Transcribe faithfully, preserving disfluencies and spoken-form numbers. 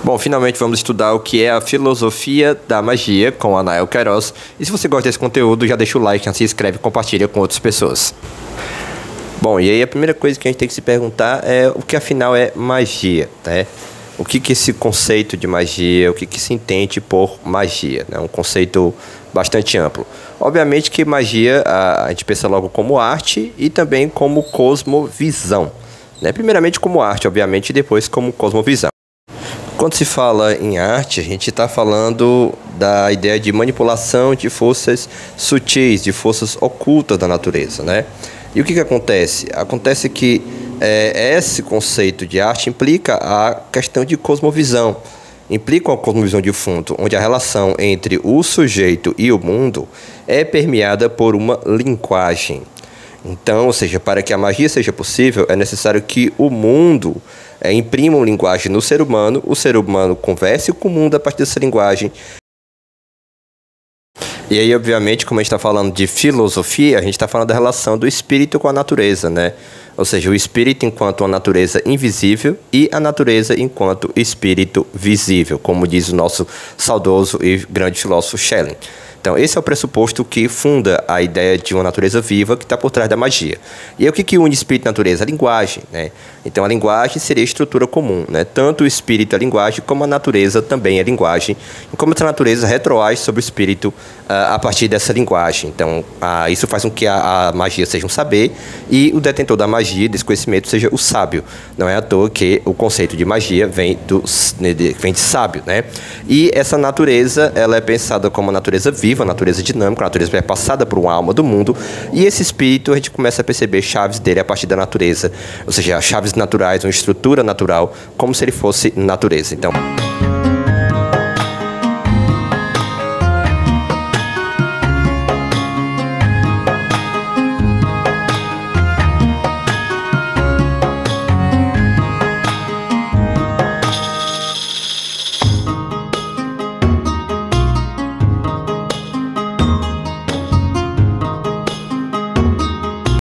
Bom, finalmente vamos estudar o que é a filosofia da magia com Anael Queiroz. E se você gosta desse conteúdo, já deixa o like, já se inscreve e compartilha com outras pessoas. Bom, e aí a primeira coisa que a gente tem que se perguntar é o que afinal é magia, né? O que que esse conceito de magia, o que que se entende por magia, né? Um conceito bastante amplo. Obviamente que magia a, a gente pensa logo como arte e também como cosmovisão, né? Primeiramente como arte, obviamente, e depois como cosmovisão. Quando se fala em arte, a gente está falando da ideia de manipulação de forças sutis, de forças ocultas da natureza, né? E o que que acontece? Acontece que é, esse conceito de arte implica a questão de cosmovisão, implica uma cosmovisão de fundo, onde a relação entre o sujeito e o mundo é permeada por uma linguagem. Então, ou seja, para que a magia seja possível, é necessário que o mundo é, imprima uma linguagem no ser humano, o ser humano converse com o mundo a partir dessa linguagem. E aí, obviamente, como a gente está falando de filosofia, a gente está falando da relação do espírito com a natureza, né? Ou seja, o espírito enquanto uma natureza invisível e a natureza enquanto espírito visível, como diz o nosso saudoso e grande filósofo Schelling. Então, esse é o pressuposto que funda a ideia de uma natureza viva que está por trás da magia. E aí, o que que une espírito e natureza? A linguagem, né? Então, a linguagem seria a estrutura comum, né? Tanto o espírito é a linguagem, como a natureza também é a linguagem. E como essa natureza retroage sobre o espírito uh, a partir dessa linguagem. Então, uh, isso faz com que a, a magia seja um saber e o detentor da magia, desse conhecimento, seja o sábio. Não é à toa que o conceito de magia vem, do, vem de sábio, né? E essa natureza, ela é pensada como uma natureza viva, a natureza dinâmica, a natureza perpassada por uma alma do mundo, e esse espírito a gente começa a perceber chaves dele a partir da natureza, ou seja, chaves naturais, uma estrutura natural, como se ele fosse natureza. Então